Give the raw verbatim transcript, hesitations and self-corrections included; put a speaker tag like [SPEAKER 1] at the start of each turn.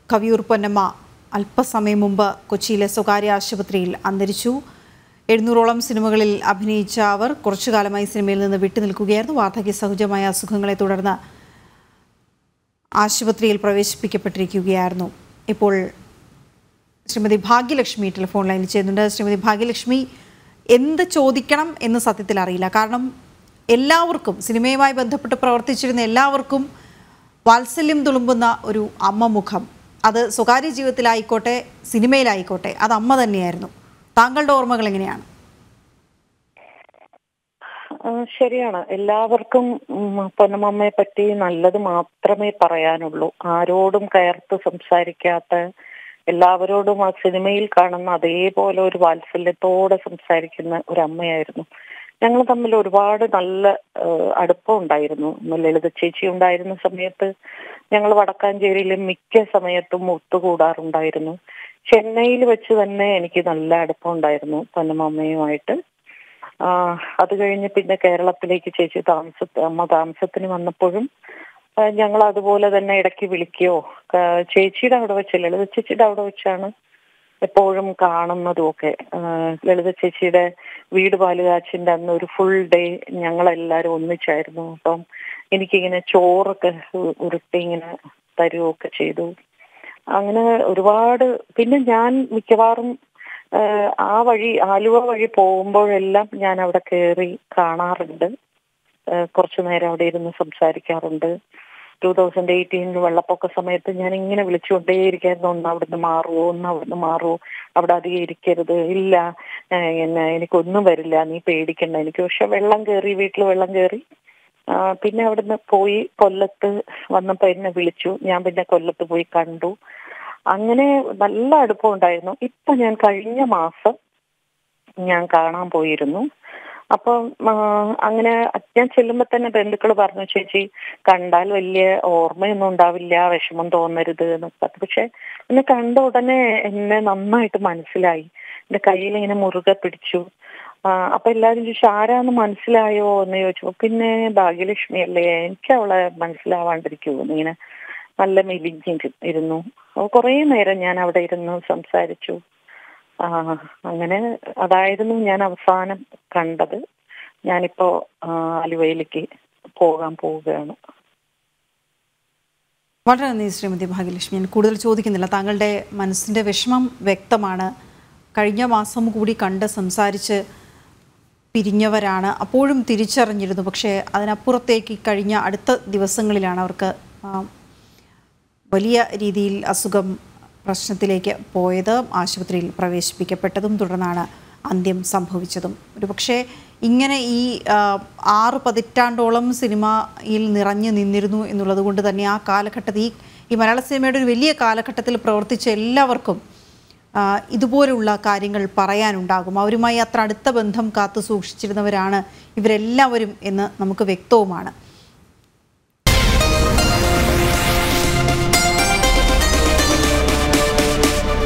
[SPEAKER 1] കവിയൂർ പൊന്നമ്മ അല്പസമയം മുമ്പ് കൊച്ചിയിലെ സ്വകാര്യ ആശുപത്രിയിൽ അന്തരിച്ചു. എഴുന്നൂറോളം സിനിമകളിൽ അഭിനയിച്ച അവർ കുറച്ചു കാലമായി സിനിമയിൽ നിന്ന് വിട്ടുനിൽക്കുകയായിരുന്നു. വാർദ്ധക്യ സഹജമായ അസുഖങ്ങളെ തുടർന്ന് ആശുപത്രിയിൽ പ്രവേശിപ്പിക്കപ്പെട്ടിരിക്കുകയായിരുന്നു. ഇപ്പോൾ ശ്രീമതി ഭാഗ്യലക്ഷ്മി ടെലിഫോൺ ലൈനിൽ ചെയ്യുന്നുണ്ട്. ശ്രീമതി ഭാഗ്യലക്ഷ്മി, എന്ത് ചോദിക്കണം എന്ന് സത്യത്തിൽ അറിയില്ല. കാരണം എല്ലാവർക്കും, സിനിമയുമായി ബന്ധപ്പെട്ട് പ്രവർത്തിച്ചിരുന്ന എല്ലാവർക്കും വാത്സല്യം തുളുമ്പുന്ന ഒരു അമ്മ മുഖം, അത് സ്വകാര്യ ജീവിതത്തിലായിക്കോട്ടെ സിനിമയിലായിക്കോട്ടെ, അത് അമ്മ തന്നെയായിരുന്നു. താങ്കളുടെ ഓർമ്മകൾ എങ്ങനെയാണ്?
[SPEAKER 2] ശരിയാണ്, എല്ലാവർക്കും പൊന്നമ്മയെ പറ്റി നല്ലത് മാത്രമേ പറയാനുള്ളൂ. ആരോടും കയർത്ത് സംസാരിക്കാത്ത, എല്ലാവരോടും ആ സിനിമയിൽ കാണുന്ന അതേപോലെ ഒരു വാത്സല്യത്തോടെ സംസാരിക്കുന്ന ഒരു അമ്മയായിരുന്നു. ഞങ്ങൾ തമ്മിൽ ഒരുപാട് നല്ല അടുപ്പം ഉണ്ടായിരുന്നു. ലളിത ചേച്ചി ഉണ്ടായിരുന്ന സമയത്ത് ഞങ്ങൾ വടക്കാഞ്ചേരിയിലെ മിക്ക സമയത്തും ഒത്തുകൂടാറുണ്ടായിരുന്നു. ചെന്നൈയിൽ വെച്ച് തന്നെ എനിക്ക് നല്ല അടുപ്പം ഉണ്ടായിരുന്നു പൊന്നമ്മയുമായിട്ട്. അത് കഴിഞ്ഞ് പിന്നെ കേരളത്തിലേക്ക് ചേച്ചി താമസ അമ്മ താമസത്തിന് വന്നപ്പോഴും ഞങ്ങൾ അതുപോലെ തന്നെ ഇടയ്ക്ക് വിളിക്കുകയോ, ചേച്ചിയുടെ അവിടെ വെച്ച്, ലളിത ചേച്ചിയുടെ അവിടെ വെച്ചാണ് എപ്പോഴും കാണുന്നതും ഒക്കെ. ലളിത ചേച്ചിയുടെ വീട് പാലുകാച്ചിന്റെ അന്ന് ഒരു ഫുൾ ഡേ ഞങ്ങളെല്ലാവരും ഒന്നിച്ചായിരുന്നു. അപ്പം എനിക്കിങ്ങനെ ചോറൊക്കെ ഉരുട്ടി ഇങ്ങനെ തരുകയൊക്കെ ചെയ്തു. അങ്ങനെ ഒരുപാട്. പിന്നെ ഞാൻ മിക്കവാറും ആ വഴി, ആലുവ വഴി പോകുമ്പോഴെല്ലാം ഞാൻ അവിടെ കയറി കാണാറുണ്ട്. കുറച്ചു നേരം അവിടെ ഇരുന്ന് സംസാരിക്കാറുണ്ട്. ടൂ തൗസൻഡ് എയ്റ്റീനിൽ വെള്ളപ്പൊക്ക സമയത്ത് ഞാൻ ഇങ്ങനെ വിളിച്ചുകൊണ്ടേയിരിക്കായിരുന്നു, ഒന്ന് അവിടുന്ന് മാറുമോ, ഒന്ന് അവിടുന്ന് മാറുമോ, അവിടെ അധികം ഇരിക്കരുത്, ഇല്ല എന്നെ എനിക്കൊന്നും വരില്ല, നീ പേടിക്കണ്ട എനിക്ക്. പക്ഷെ വെള്ളം കയറി, വീട്ടിൽ വെള്ളം കയറി. പിന്നെ അവിടുന്ന് പോയി കൊല്ലത്ത് വന്നപ്പോൾ എന്നെ വിളിച്ചു. ഞാൻ പിന്നെ കൊല്ലത്ത് പോയി കണ്ടു. അങ്ങനെ നല്ല അടുപ്പം ഉണ്ടായിരുന്നു. ഇപ്പൊ ഞാൻ കഴിഞ്ഞ മാസം ഞാൻ കാണാൻ പോയിരുന്നു. അപ്പം അങ്ങനെ ഞാൻ ചെല്ലുമ്പോൾ തന്നെ ബന്ധുക്കൾ പറഞ്ഞു, ചേച്ചി കണ്ടാൽ വലിയ ഓർമ്മയൊന്നും ഉണ്ടാവില്ല, വിഷമം തോന്നരുത് എന്നൊക്കെ. പക്ഷെ എന്നെ കണ്ട ഉടനെ എന്നെ നന്നായിട്ട് മനസ്സിലായി. എന്റെ കയ്യിൽ ഇങ്ങനെ മുറുകെ പിടിച്ചു. അപ്പൊ എല്ലാവരും ചോദിച്ചു ആരാന്ന് മനസ്സിലായോ എന്ന് ചോദിച്ചു. പിന്നെ ഭാഗ്യലക്ഷ്മി അല്ലേ, എനിക്ക് അവളെ മനസ്സിലാവാണ്ടിരിക്കുമോ ഇങ്ങനെ നല്ല മെലിഞ്ഞ് ഇരുന്നു. കുറേ നേരം ഞാൻ അവിടെ ഇരുന്ന് സംസാരിച്ചു. ആ അങ്ങനെ അതായിരുന്നു ഞാൻ അവസാനം കണ്ടത്. ഞാനിപ്പോ ആലുവയിലേക്ക് പോകാൻ പോവുകയാണ്.
[SPEAKER 1] വളരെ നന്ദി ശ്രീമതി ഭാഗ്യലക്ഷ്മി. ഞാൻ കൂടുതൽ ചോദിക്കുന്നില്ല. താങ്കളുടെ മനസ്സിൻ്റെ വിഷമം വ്യക്തമാണ്. കഴിഞ്ഞ മാസം കൂടി കണ്ട് സംസാരിച്ച് പിരിഞ്ഞവരാണ്. അപ്പോഴും തിരിച്ചറിഞ്ഞിരുന്നു. പക്ഷേ അതിനപ്പുറത്തേക്ക് കഴിഞ്ഞ അടുത്ത ദിവസങ്ങളിലാണ് അവർക്ക് വലിയ രീതിയിൽ അസുഖം പ്രശ്നത്തിലേക്ക് പോയത്. ആശുപത്രിയിൽ പ്രവേശിപ്പിക്കപ്പെട്ടതും തുടർന്നാണ് അന്ത്യം സംഭവിച്ചതും. ഒരു പക്ഷേ ഇങ്ങനെ ഈ ആറ് പതിറ്റാണ്ടോളം സിനിമയിൽ നിറഞ്ഞു നിന്നിരുന്നു എന്നുള്ളത് കൊണ്ട് തന്നെ ആ കാലഘട്ടത്തിൽ ഈ ഈ മലയാള സിനിമയുടെ ഒരു വലിയ കാലഘട്ടത്തിൽ പ്രവർത്തിച്ച എല്ലാവർക്കും ഇതുപോലുള്ള കാര്യങ്ങൾ പറയാനുണ്ടാകും. അവരുമായി അത്ര അടുത്ത ബന്ധം കാത്തു സൂക്ഷിച്ചിരുന്നവരാണ് ഇവരെല്ലാവരും എന്ന് നമുക്ക് വ്യക്തവുമാണ്.